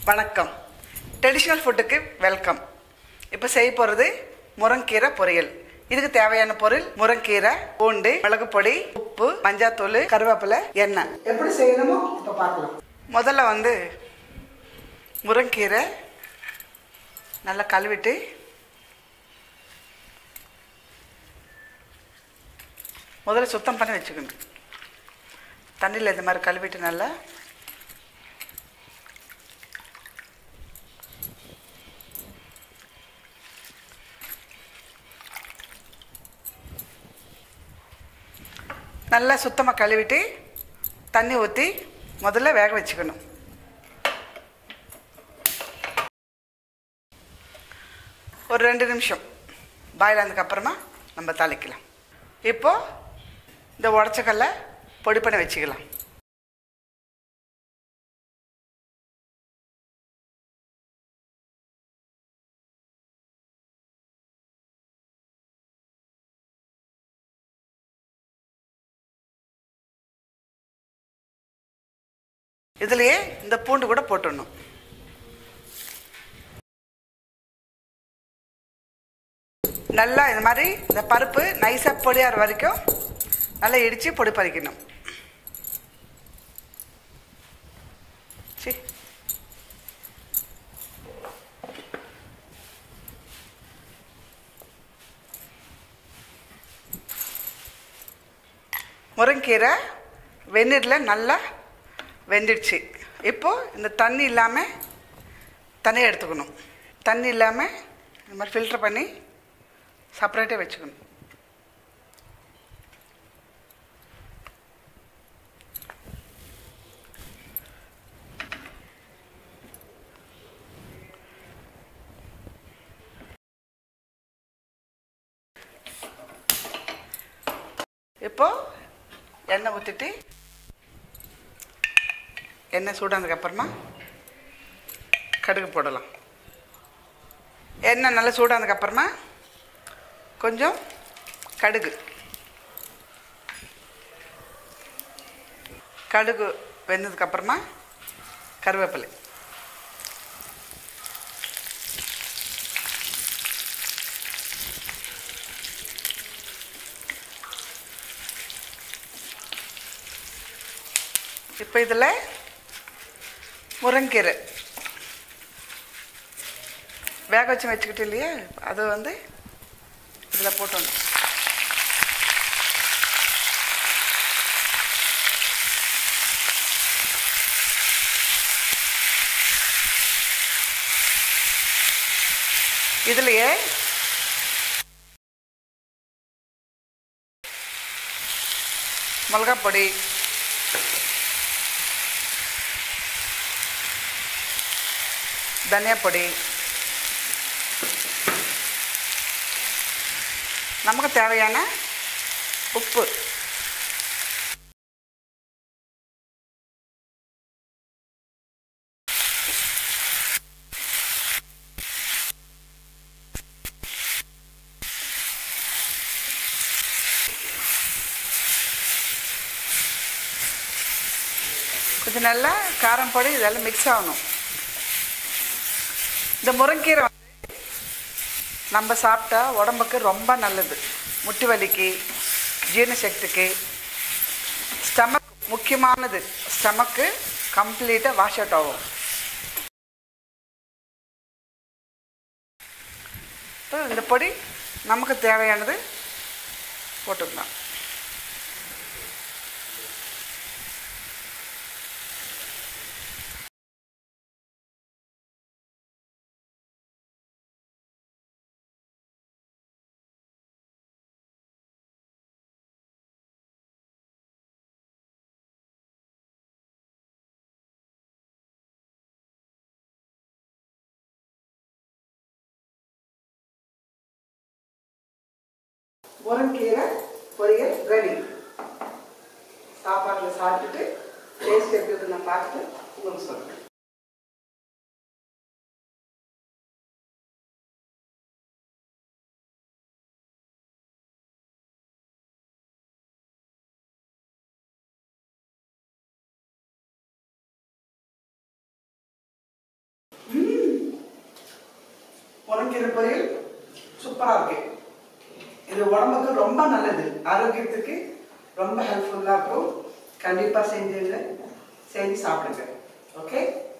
வணக்கம். ட்ரெடிஷ்னல் ஃபுட்டுக்கு வெல்கம். இப்போ செய்ய போகிறது முருங்கீரை பொரியல். இதுக்கு தேவையான பொருள் முருங்கீரை, பூண்டு, மிளகு பொடி, உப்பு, மஞ்சாத்தூள், கருவேப்பிலை, எண்ணெய். எப்படி செய்யணுமோ இப்போ பார்க்கலாம். முதல்ல முருங்கீரை நல்லா கழுவிட்டு முதல்ல சுத்தம் பண்ணி வச்சுக்கணும். தண்ணியில் இந்த மாதிரி கழுவிட்டு நல்லா நல்லா சுத்தமாக கழுவிட்டு தண்ணி ஊற்றி முதல்ல வேக வச்சுக்கணும். ஒரு 2 நிமிஷம் பாயில் ஆனதுக்கப்புறமா நம்ம தாளிக்கலாம். இப்போது இந்த உடச்சக்கல்லை பொடி பண்ணி வச்சுக்கலாம். இதுலேயே இந்த பூண்டு கூட போட்டுடணும். நல்லா இந்த மாதிரி இந்த பருப்பு நைஸாக பொடியாகிற வரைக்கும் நல்லா இடித்து பொடி பறிக்கணும். முருங்கீரை வெந்நீரில் நல்லா வெந்துடுச்சு. இப்போது இந்த தண்ணி இல்லாமல் தண்ணியை எடுத்துக்கணும். தண்ணி இல்லாமல் இந்த மாதிரி ஃபில்ட்ரு பண்ணி செப்பரேட்டாக வச்சுக்கணும். இப்போது எண்ணெய் ஊற்றிட்டு எண்ணெய் சூடானதுக்கப்புறமா கடுகு போடலாம். எண்ணெய் நல்லா சூடானதுக்கப்புறமா கொஞ்சம் கடுகு வெந்ததுக்கப்புறமா கருவேப்பிலை, இப்போ இதில் முருங்கீரை வேக வச்சு வச்சுக்கிட்டு இல்லையா, அது இதில் போட்டணும். இதுலையே மிளகாய் பொடி, தனியா பொடி, நமக்கு தேவையான உப்பு, கொஞ்சம் நல்லா காரம் பொடி, இதெல்லாம் மிக்ஸ் ஆகணும். இந்த முருங்கீரை நம்ம சாப்பிட்டா உடம்புக்கு ரொம்ப நல்லது. முட்டி வலிக்கு, ஜீரண சக்திக்கு, ஸ்டமக் முக்கியமானது. ஸ்டமக்கு கம்ப்ளீட்டாக வாஷ் அவுட் ஆகும். இந்த பொடி நமக்கு தேவையானது போட்டுக்கலாம். முருங்கீரை பொரியல் ரெடி. சாப்பாட்டில் சாப்பிட்டுட்டு டேஸ்ட் எப்படி இருக்குன்னு நான் பார்த்துட்டு உங்களுக்கு சொல்கிறேன். முருங்கைக்கீரை பொரியல் சூப்பராக இருக்கு. இது உடம்புக்கு ரொம்ப நல்லது, ஆரோக்கியத்துக்கு ரொம்ப ஹெல்ப்ஃபுல்லாக இருக்கும். கண்டிப்பாக செஞ்சு சாப்பிடுங்க. ஓகே.